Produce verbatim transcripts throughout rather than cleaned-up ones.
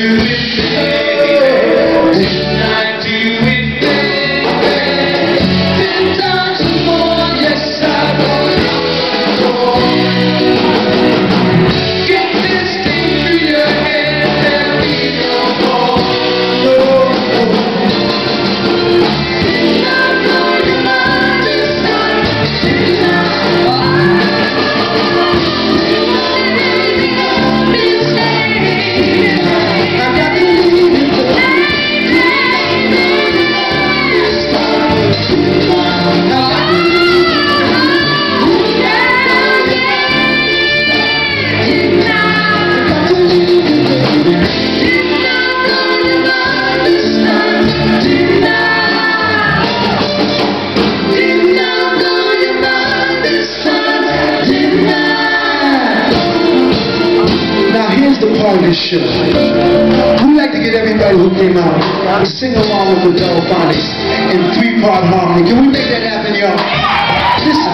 Show. We'd like to get everybody who came out to sing along with the Delphonics in three-part harmony. Can we make that happen, y'all? Listen.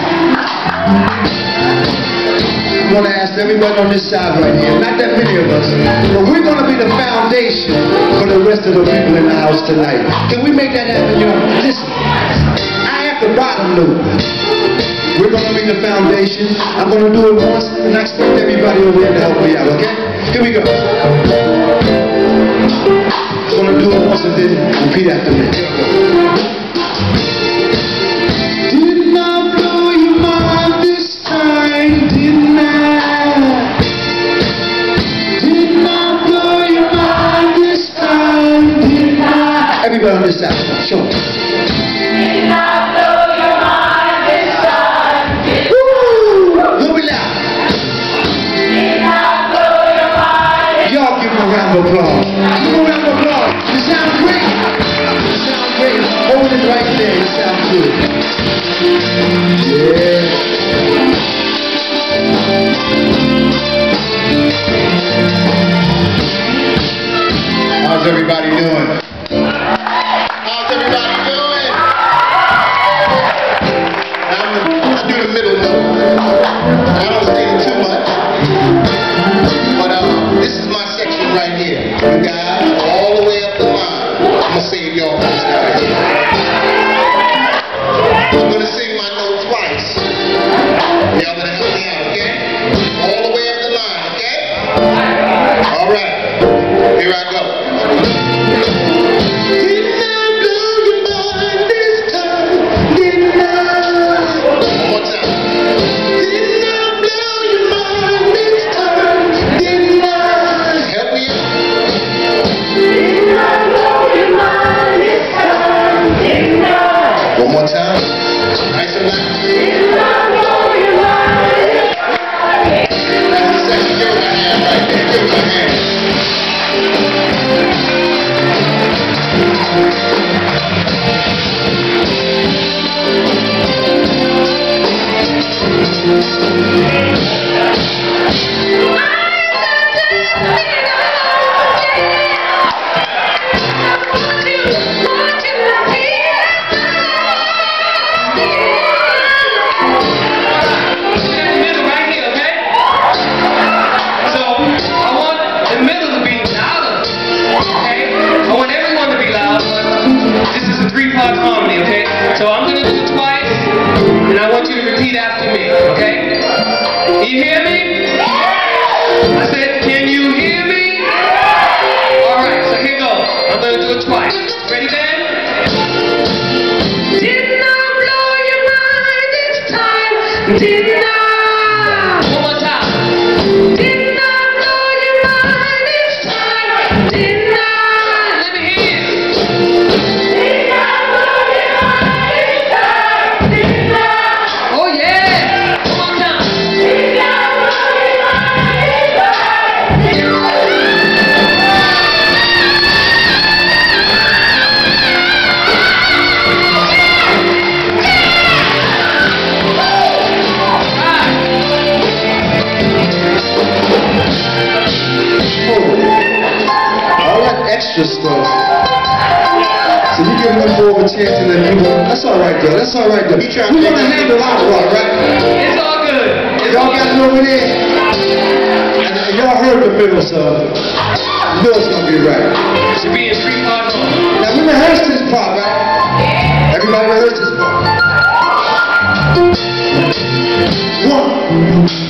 I want to ask everybody on this side right here, not that many of us, but we're going to be the foundation for the rest of the people in the house tonight. Can we make that happen, y'all? Listen. I have the bottom note. We're going to be the foundation. I'm going to do it once, and I expect everybody over here to help me out, okay? Here we go. I'm gonna do it once and then repeat after me. Didn't I blow your mind this time? Didn't I? Didn't I blow your mind this time? Didn't I? Everybody on this side, show me. Didn't I blow your mind this time? Didn't I? Woo! A little bit loud. Y'all give them a round of applause. Give them a round of applause. You sound great. You sound great. Hold it right there. You sound good. Yeah. How's everybody doing? How's everybody doing? I'm the, I do the middle note. I don't sing too much. But um, this is my section right here. You guys, all the way up the line. I'm gonna sing y'all this right here. I'm gonna sing my note twice. Y'all gonna help me out, okay? All the way up the line, okay? All right. Here I go. Didn't I blow your mind this time? Didn't I? One more time. Didn't I blow your mind this time? Didn't I? Help me out. Didn't I blow your mind this time? Didn't I? One more time. Nice and loud. Didn't I blow your mind this time? That's the section. Give me my hand right there. Give me my hand. Harmony, okay? So I'm going to do it twice, and I want you to repeat after me, okay? Can you hear me? I said, can you hear me? Alright, so here goes. I'm going to do it twice. Ready, Ben? Didn't I blow your mind this time? Didn't I? One more time. Didn't I blow your mind this time? Didn't I? Let me hear you. Extra stuff. So you giving them more of a chance than you want. That's alright though. That's alright though. We're gonna handle our part, right? It's all good. Y'all got it over there. Now, y'all heard the fiddle, so you know it's gonna be right. Should be a three-part mode. Now we rehearsed this part, right? Everybody rehearsed this part. One.